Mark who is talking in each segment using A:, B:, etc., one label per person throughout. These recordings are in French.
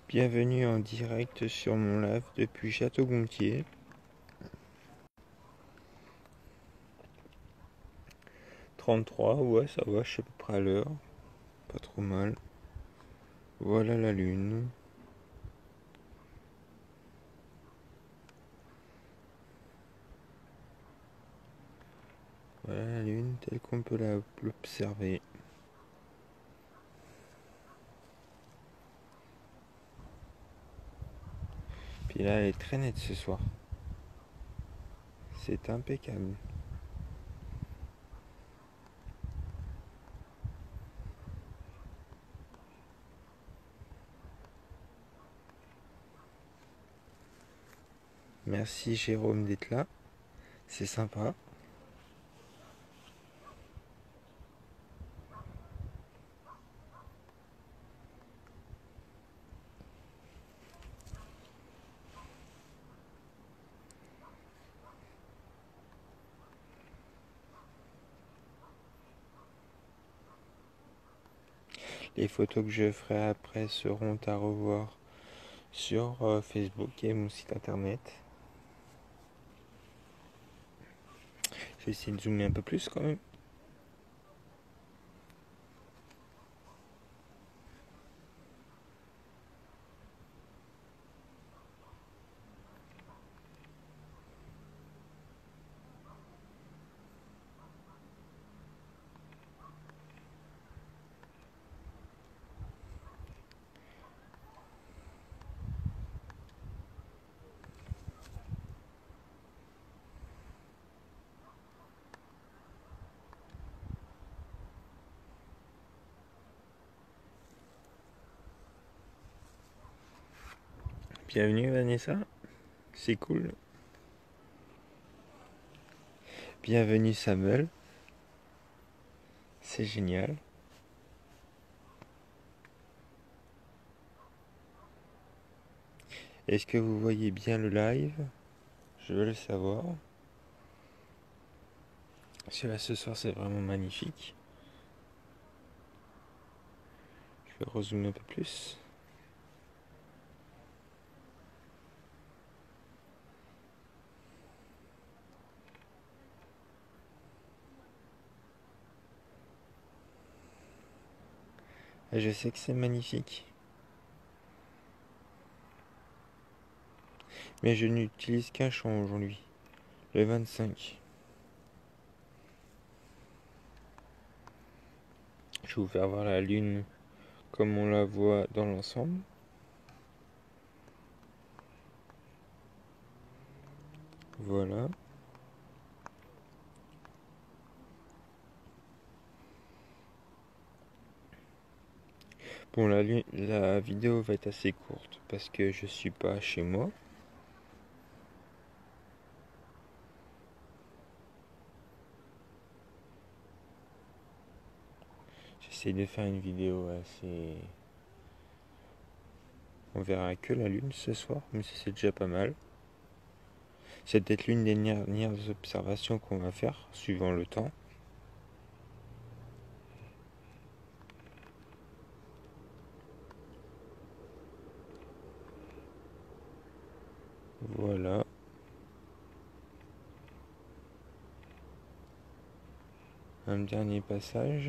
A: Bienvenue en direct sur mon live depuis Château-Gontier. « 33, ouais ça va, je suis à peu près à l'heure. Pas trop mal. Voilà la lune. Voilà la lune telle qu'on peut l'observer. Puis là elle est très nette ce soir. C'est impeccable. Merci Jérôme d'être là. C'est sympa. Les photos que je ferai après seront à revoir sur Facebook et mon site internet. Je vais essayer de zoomer un peu plus quand même. Bienvenue Vanessa, c'est cool. Bienvenue Samuel, c'est génial. Est-ce que vous voyez bien le live? Je veux le savoir. Celui-là ce soir c'est vraiment magnifique. Je vais rezoomer un peu plus. Et je sais que c'est magnifique. Mais je n'utilise qu'un champ aujourd'hui. Le 25. Je vais vous faire voir la lune comme on la voit dans l'ensemble. Voilà. Bon, la vidéo va être assez courte parce que je suis pas chez moi. J'essaie de faire une vidéo assez... On verra que la lune ce soir, mais c'est déjà pas mal. C'est peut-être l'une des dernières observations qu'on va faire, suivant le temps. Voilà. Un dernier passage.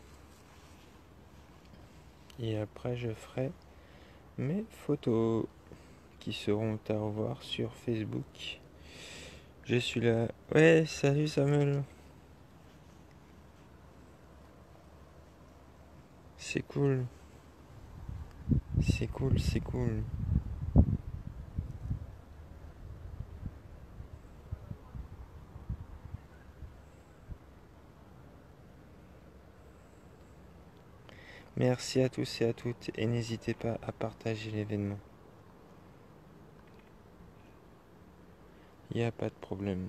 A: Et après je ferai mes photos qui seront à revoir sur Facebook. Je suis là. Ouais, salut Samuel. C'est cool. C'est cool, c'est cool. Merci à tous et à toutes et n'hésitez pas à partager l'événement. Il n'y a pas de problème.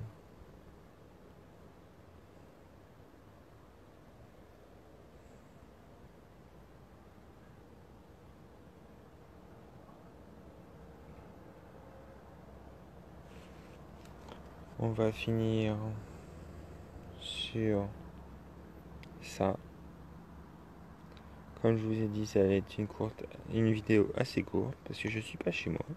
A: On va finir sur ça. Comme je vous ai dit, ça allait être une vidéo assez courte parce que je suis pas chez moi.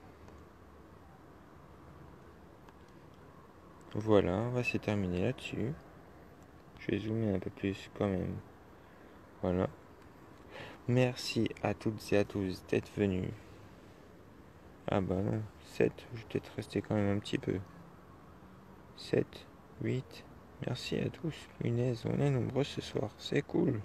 A: Voilà, on va se terminer là-dessus. Je vais zoomer un peu plus quand même. Voilà. Merci à toutes et à tous d'être venus. Ah bah non, 7, je vais peut-être rester quand même un petit peu. 7, 8, merci à tous. Punaise, on est nombreux ce soir, c'est cool.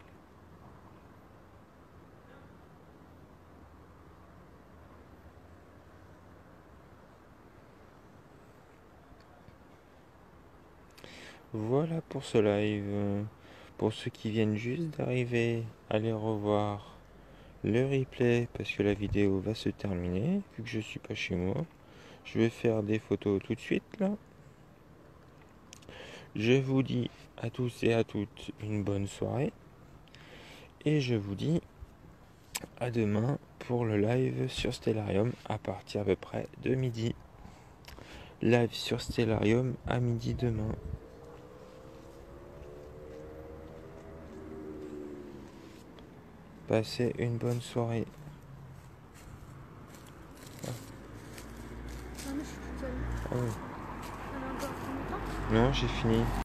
A: Voilà pour ce live. Pour ceux qui viennent juste d'arriver, allez revoir le replay parce que la vidéo va se terminer. Vu que je suis pas chez moi, je vais faire des photos tout de suite là. Je vous dis à tous et à toutes une bonne soirée. Et je vous dis à demain pour le live sur Stellarium à partir à peu près de midi. Live sur Stellarium à midi demain. Passez une bonne soirée.
B: Ah, mais je suis toute seule.
A: Ah oui.
B: On a encore fini le temps ?
A: Non, j'ai fini.